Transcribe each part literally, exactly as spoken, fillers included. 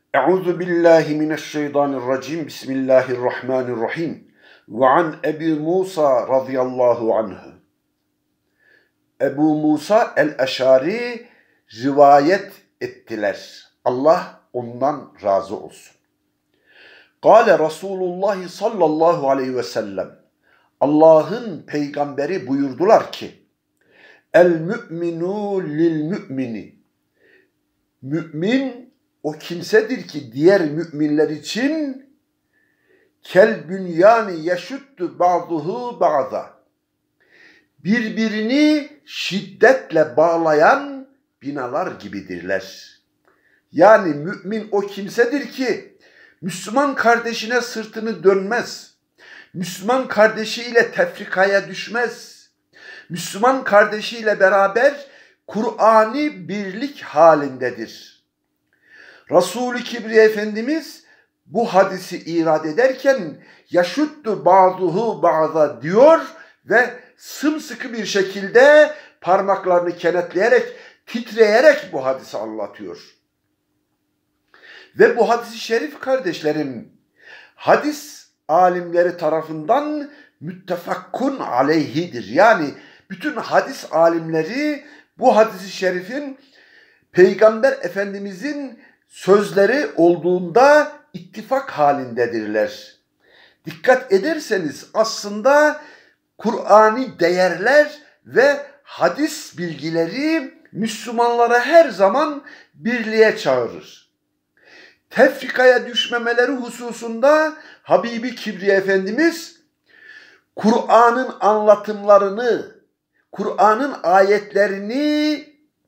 Euzu billahi mineşşeytanirracim. Bismillahirrahmanirrahim. Ve an Ebi Musa radıyallahu anhu. Ebu Musa el-Eşari rivayet ettiler. Allah ondan razı olsun. Kâle Resulullah sallallahu aleyhi ve sellem. Allah'ın peygamberi buyurdular ki: El mü'minu lil mü'mini. Mü'min o kimsedir ki diğer müminler için kel bünyani yeşüttü ba'duhu ba'da. Birbirini şiddetle bağlayan binalar gibidirler. Yani mümin o kimsedir ki Müslüman kardeşine sırtını dönmez. Müslüman kardeşiyle tefrikaya düşmez. Müslüman kardeşiyle beraber Kur'ani birlik halindedir. Resul-i Kibriya Efendimiz bu hadisi irad ederken yaşuddu ba'duhu ba'da diyor ve sımsıkı bir şekilde parmaklarını kenetleyerek, titreyerek bu hadisi anlatıyor. Ve bu hadis-i şerif kardeşlerim, hadis alimleri tarafından müttefakkun aleyhidir. Yani bütün hadis alimleri bu hadis-i şerifin Peygamber Efendimizin sözleri olduğunda ittifak halindedirler. Dikkat ederseniz aslında Kur'ani değerler ve hadis bilgileri Müslümanlara her zaman birliğe çağırır. Tefrikaya düşmemeleri hususunda Habibi Kibriya Efendimiz Kur'an'ın anlatımlarını, Kur'an'ın ayetlerini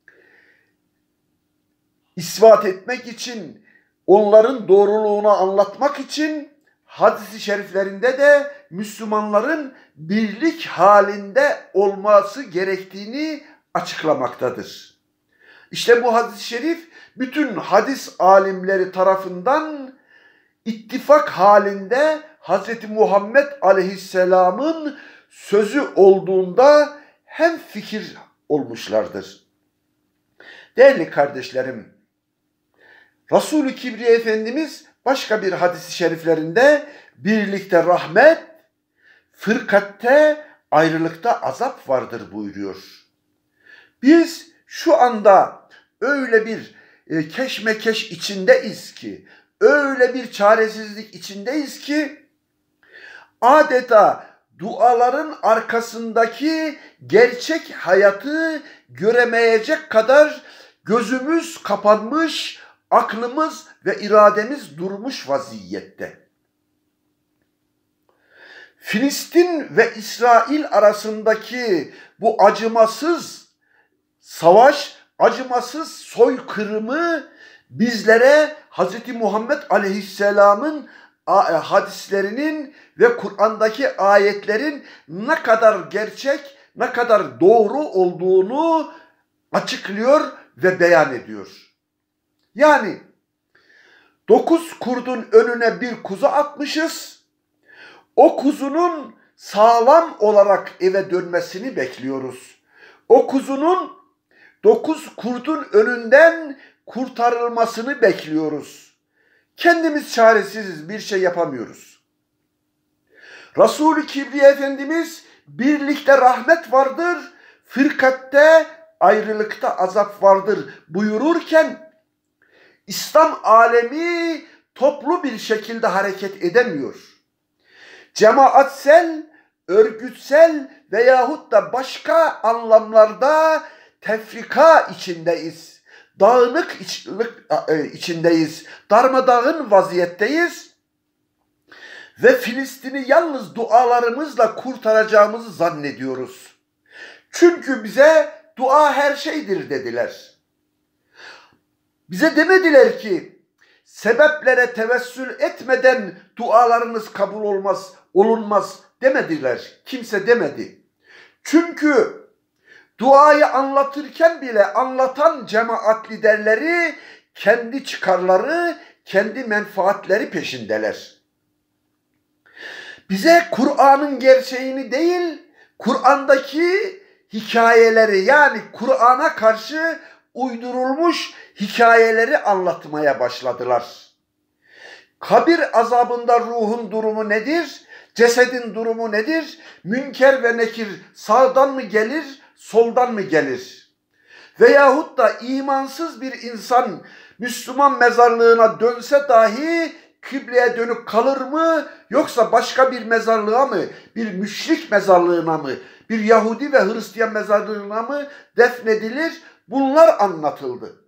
ispat etmek için, onların doğruluğunu anlatmak için hadis-i şeriflerinde de Müslümanların birlik halinde olması gerektiğini açıklamaktadır. İşte bu hadis-i şerif bütün hadis alimleri tarafından ittifak halinde Hazreti Muhammed Aleyhisselam'ın sözü olduğunda hemfikir olmuşlardır. Değerli kardeşlerim, Resul-i Kibriya Efendimiz başka bir hadis-i şeriflerinde birlikte rahmet, fırkatte, ayrılıkta azap vardır buyuruyor. Biz şu anda öyle bir e, keşmekeş içindeyiz ki, öyle bir çaresizlik içindeyiz ki, adeta duaların arkasındaki gerçek hayatı göremeyecek kadar gözümüz kapanmış, aklımız ve irademiz durmuş vaziyette. Filistin ve İsrail arasındaki bu acımasız savaş, acımasız soykırımı bizlere Hz. Muhammed Aleyhisselam'ın hadislerinin ve Kur'an'daki ayetlerin ne kadar gerçek, ne kadar doğru olduğunu açıklıyor ve beyan ediyor. Yani dokuz kurdun önüne bir kuzu atmışız. O kuzunun sağlam olarak eve dönmesini bekliyoruz. O kuzunun dokuz kurdun önünden kurtarılmasını bekliyoruz. Kendimiz çaresiziz, bir şey yapamıyoruz. Resul-i Kibriya Efendimiz birlikte rahmet vardır, fırkatte, ayrılıkta azap vardır buyururken İslam alemi toplu bir şekilde hareket edemiyor. Cemaatsel, örgütsel veyahut da başka anlamlarda tefrika içindeyiz. Dağınık içindeyiz. Darmadağın vaziyetteyiz. Ve Filistin'i yalnız dualarımızla kurtaracağımızı zannediyoruz. Çünkü bize dua her şeydir dediler. Bize demediler ki sebeplere tevessül etmeden dualarınız kabul olmaz, olunmaz demediler. Kimse demedi. Çünkü duayı anlatırken bile anlatan cemaat liderleri kendi çıkarları, kendi menfaatleri peşindeler. Bize Kur'an'ın gerçeğini değil, Kur'an'daki hikayeleri, yani Kur'an'a karşı uydurulmuş hikayeleri anlatmaya başladılar. Kabir azabında ruhun durumu nedir? Cesedin durumu nedir? Münker ve nekir sağdan mı gelir, soldan mı gelir? Veyahut da imansız bir insan Müslüman mezarlığına dönse dahi kıbleye dönük kalır mı? Yoksa başka bir mezarlığa mı? Bir müşrik mezarlığına mı? Bir Yahudi ve Hristiyan mezarlığına mı defnedilir? Bunlar anlatıldı.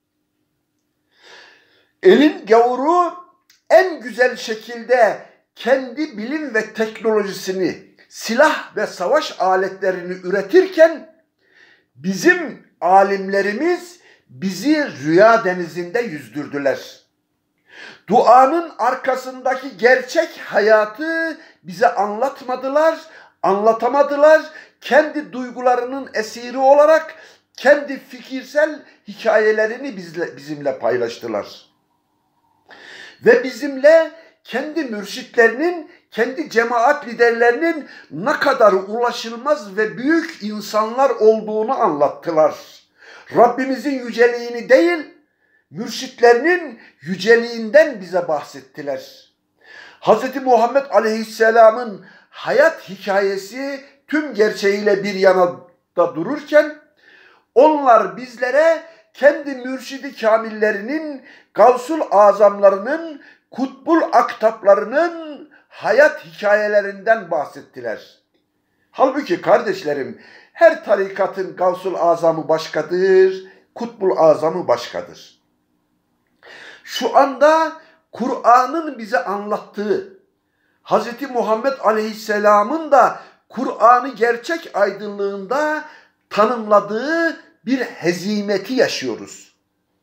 Elin gavuru en güzel şekilde kendi bilim ve teknolojisini, silah ve savaş aletlerini üretirken bizim alimlerimiz bizi rüya denizinde yüzdürdüler. Duanın arkasındaki gerçek hayatı bize anlatmadılar, anlatamadılar. Kendi duygularının esiri olarak kendi fikirsel hikayelerini bizle, bizimle paylaştılar. Ve bizimle kendi mürşitlerinin, kendi cemaat liderlerinin ne kadar ulaşılmaz ve büyük insanlar olduğunu anlattılar. Rabbimizin yüceliğini değil, mürşitlerinin yüceliğinden bize bahsettiler. Hz. Muhammed Aleyhisselam'ın hayat hikayesi tüm gerçeğiyle bir yana da dururken, onlar bizlere kendi mürşidi kamillerinin, gavsul azamlarının, kutbul aktaplarının hayat hikayelerinden bahsettiler. Halbuki kardeşlerim, her tarikatın gavsul azamı başkadır, kutbul azamı başkadır. Şu anda Kur'an'ın bize anlattığı, Hz. Muhammed Aleyhisselam'ın da Kur'an'ı gerçek aydınlığında tanımladığı bir hezimeti yaşıyoruz.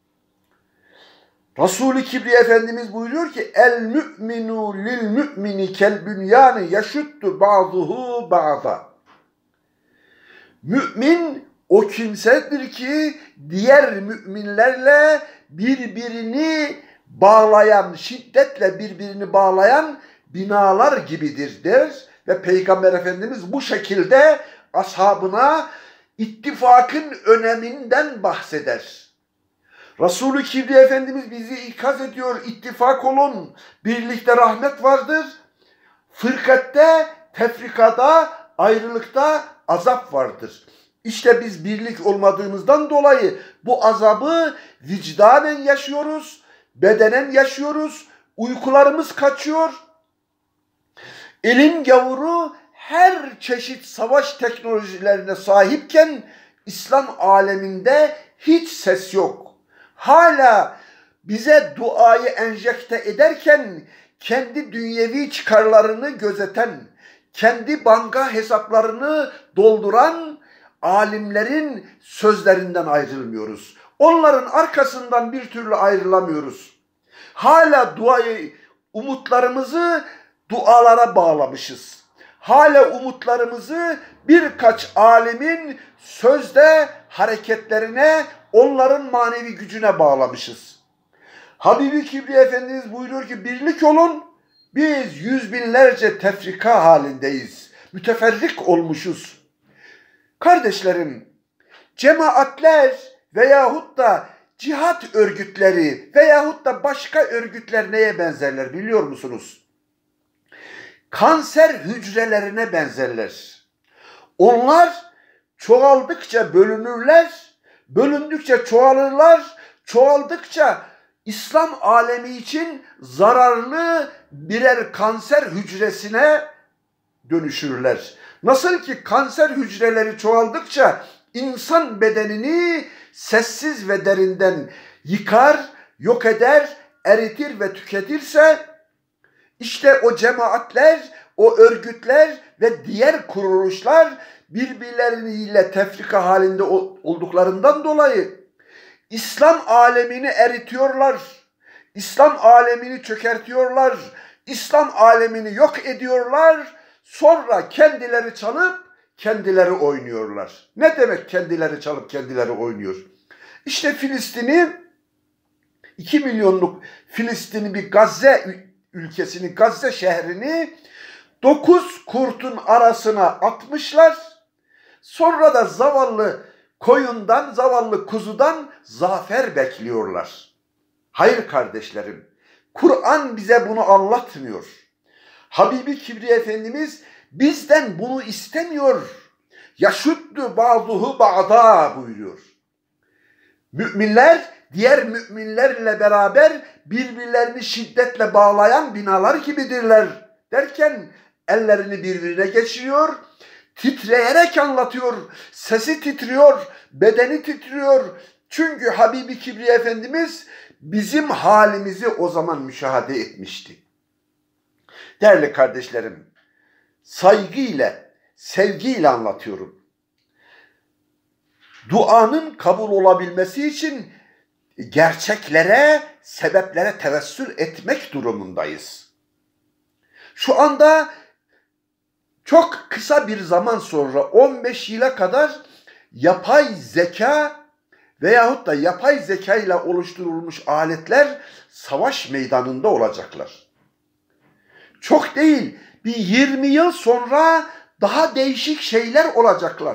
Resul-i Kibriya Efendimiz buyuruyor ki el mü'minu lil mü'mini kel bünyani yaşuddu ba'duhu ba'da. Mümin o kimsedir ki diğer müminlerle birbirini bağlayan, şiddetle birbirini bağlayan binalar gibidir der ve Peygamber Efendimiz bu şekilde ashabına ittifakın öneminden bahseder. Resul-i Kibriya Efendimiz bizi ikaz ediyor, ittifak olun, birlikte rahmet vardır, fırkatte, tefrikada, ayrılıkta azap vardır. İşte biz birlik olmadığımızdan dolayı bu azabı vicdanen yaşıyoruz, bedenen yaşıyoruz, uykularımız kaçıyor. Elin gavuru her çeşit savaş teknolojilerine sahipken İslam aleminde hiç ses yok. Hala bize duayı enjekte ederken kendi dünyevi çıkarlarını gözeten, kendi banka hesaplarını dolduran alimlerin sözlerinden ayrılmıyoruz. Onların arkasından bir türlü ayrılamıyoruz. Hala duayı, umutlarımızı dualara bağlamışız. Hala umutlarımızı birkaç alimin sözde hareketlerine, onların manevi gücüne bağlamışız. Habibi Kibriya Efendimiz buyuruyor ki birlik olun, biz yüz binlerce tefrika halindeyiz. Müteferrik olmuşuz. Kardeşlerim, cemaatler veyahut da cihat örgütleri veyahut da başka örgütler neye benzerler biliyor musunuz? Kanser hücrelerine benzerler. Onlar çoğaldıkça bölünürler, bölündükçe çoğalırlar, çoğaldıkça İslam alemi için zararlı birer kanser hücresine dönüşürler. Nasıl ki kanser hücreleri çoğaldıkça insan bedenini sessiz ve derinden yıkar, yok eder, eritir ve tüketirse, işte o cemaatler, o örgütler ve diğer kuruluşlar birbirleriyle tefrika halinde olduklarından dolayı İslam alemini eritiyorlar, İslam alemini çökertiyorlar, İslam alemini yok ediyorlar, sonra kendileri çalıp kendileri oynuyorlar. Ne demek kendileri çalıp kendileri oynuyor? İşte Filistin'i, iki milyonluk Filistin'i, bir Gazze ülkesini, Gazze şehrini dokuz kurtun arasına atmışlar. Sonra da zavallı koyundan, zavallı kuzudan zafer bekliyorlar. Hayır kardeşlerim, Kur'an bize bunu anlatmıyor. Habibi Kibriya Efendimiz bizden bunu istemiyor. Yaşuddu ba'duhu ba'da buyuruyor. Müminler diğer müminlerle beraber birbirlerini şiddetle bağlayan binalar gibidirler derken ellerini birbirine geçiriyor, titreyerek anlatıyor, sesi titriyor, bedeni titriyor. Çünkü Habibi Kibriya Efendimiz bizim halimizi o zaman müşahede etmişti. Değerli kardeşlerim, saygıyla, sevgiyle anlatıyorum. Duanın kabul olabilmesi için gerçeklere, sebeplere tevessül etmek durumundayız. Şu anda çok kısa bir zaman sonra on beş yıla kadar yapay zeka veyahut da yapay zeka ile oluşturulmuş aletler savaş meydanında olacaklar. Çok değil, bir yirmi yıl sonra daha değişik şeyler olacaklar.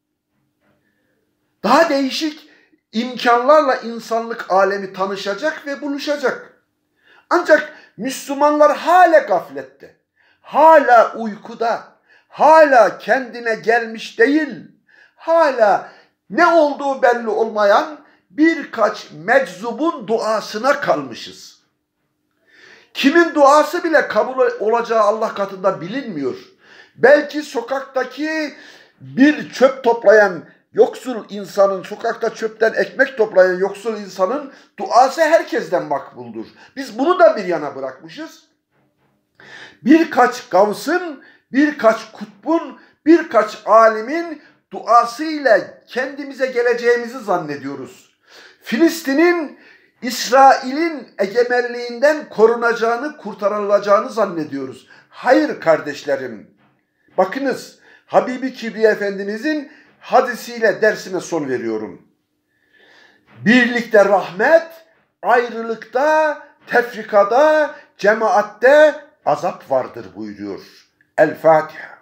Daha değişik imkanlarla insanlık alemi tanışacak ve buluşacak. Ancak Müslümanlar hala gaflette, hala uykuda, hala kendine gelmiş değil, hala ne olduğu belli olmayan birkaç meczubun duasına kalmışız. Kimin duası bile kabul olacağı Allah katında bilinmiyor. Belki sokaktaki bir çöp toplayan yoksul insanın, sokakta çöpten ekmek toplayan yoksul insanın duası herkesten makbuldur. Biz bunu da bir yana bırakmışız. Birkaç gavsın, birkaç kutbun, birkaç alimin duasıyla kendimize geleceğimizi zannediyoruz. Filistin'in İsrail'in egemenliğinden korunacağını, kurtarılacağını zannediyoruz. Hayır kardeşlerim. Bakınız, Habibi Kibriya Efendimizin hadisiyle dersine son veriyorum. Birlikte rahmet, ayrılıkta, tefrikada, cemaatte azap vardır buyuruyor. El Fatiha.